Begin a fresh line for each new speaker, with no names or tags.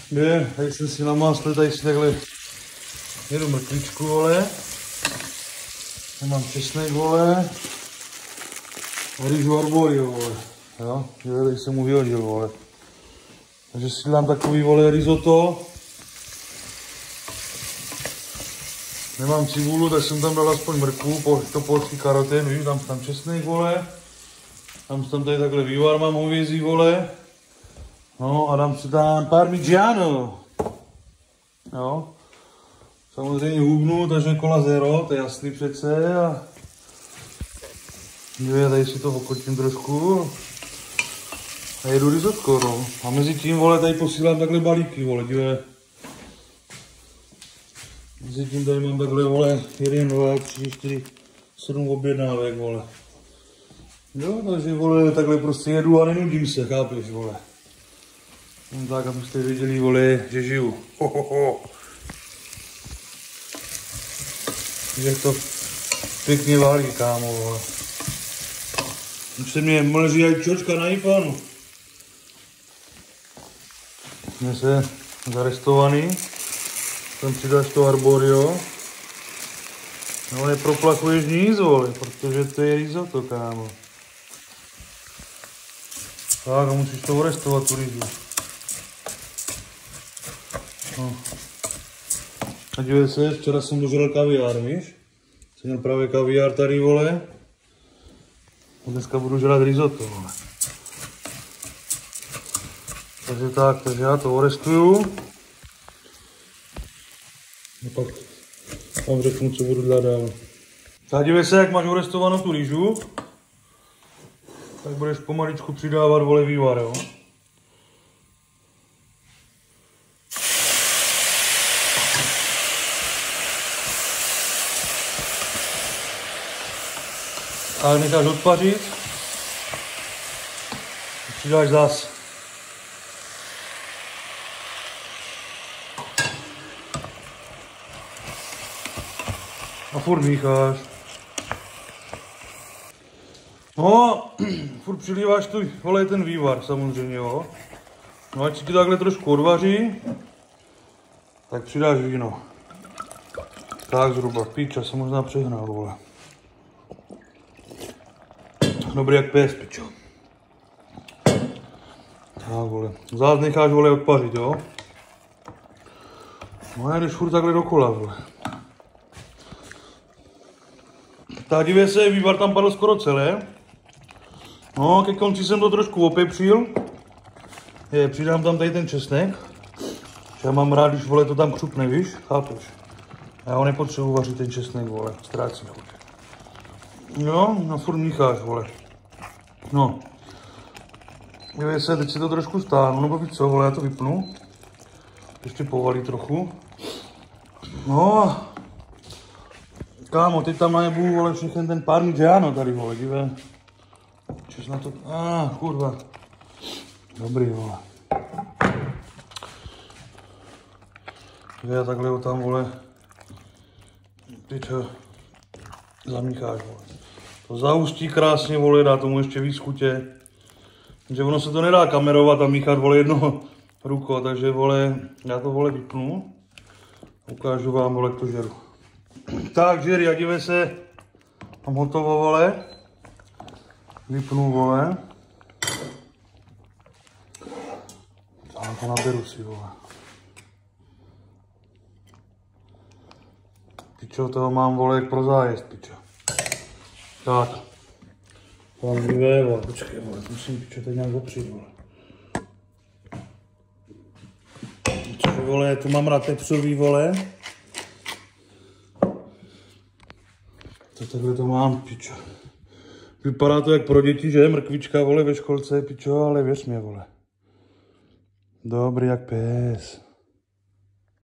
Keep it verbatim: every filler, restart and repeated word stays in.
Je, tady jsem si namásl, tady si takhle jedu mrkvičku, vole. Mám česnek, vole. A rýžu arborio, vole. Jo, tady jsem mu vyhodil, vole. Takže si dám takový, vole, risotto. Nemám cibulu, tak jsem tam dal aspoň mrkvu, po, to polský karoten, víš, tam tam česnek, vole. Tam tam tady takhle vývar mám hovězí, vole. No a dám si tam parmigiano. Jo. Samozřejmě hubnu, takže kola zero, to je jasný přece. A je, tady si to okotím trošku. A jedu risotko, no. A mezi tím, vole, tady posílám takhle balíky, vole, dívej. Mezi tím tady mám takhle, vole, jeden, dva, tři, čtyři, sedm objednávek, vole. Jo, takže, vole, takhle prostě jedu a nenudím se, chápeš, vole. Jen tak, abyste věděli, vole, že žiju. Ho, ho, ho. Že to pěkně válí, kámo, vole. Už se mě mlží jak čočka na iPhoneu. Jsme se zarestovaný. Tam přidáš to arborio. No neproplachuješ nic, vole, protože to je risotto, kámo. Tak a musíš to orestovat, tu rýžu. No. A dívej se, včera jsem dožral kaviár, víš? Jsem měl právě kaviár tady, vole. A dneska budu žrat risotto, vole. Takže tak, takže já to orestuju. A pak vám řeknu, co budu dělat dál. Tak dívej se, jak máš orestovanou tu rýžu, tak budeš pomaličku přidávat, vole, vývar, jo. A necháš odpařit. Přidáš zas. A furt mícháš. No, furt přilíváš tu, vole, ten vývar samozřejmě, jo. No ať si ti takhle trošku odvaří, tak přidáš víno. Tak zhruba, píča jsem možná přehnal, vole. Dobrý jak pes, pičo. Tak, vole. Zás necháš, vole, odpařit, jo. No a jdeš furt takhle dokola, vole. Tak dívej se, vývar tam padl skoro celé. No, ke konci jsem to trošku opepřil. Je, přidám tam tady ten česnek. Já mám rád, když, vole, to tam křupne, víš, chápeš? Já ho nepotřebuji vařit, ten česnek, vole, ztrácí chuť. Jo, no furt mícháš, vole. No. Dívej se, teď si to trošku stáhnu, nebo víc co, vole, já to vypnu. Ještě povalí trochu. No. Kámo, teď tam najebu, vole, všechny ten parmigiano tady, vole, dívej. Čes na to, ah, kurva. Dobrý, vole. Já takhle ho tam, vole, ty čo, zamícháš, vole. To zahustí krásně, vole, dá tomu ještě víc chutě. Takže ono se to nedá kamerovat a míchat, vole, jedno ruko, takže, vole, já to, vole, vypnu. Ukážu vám, vole, jak to žeru. Tak, žeri, a dívej se, mám hotovo, vole. Vypnu, vole. A to naberu si, vole. Pičo, toho mám, vole, jak pro zájezd, pičo. Tak. Mám dvě, vole, počkej, vole, musím, pičo, teď nějak opřít, vole. Pičo, vole, tu mám rád tepřový, vole. To takhle to mám, pičo. Vypadá to jak pro děti, že? Mrkvička, vole, ve školce, pičo, ale věř mě, vole. Dobrý jak pes.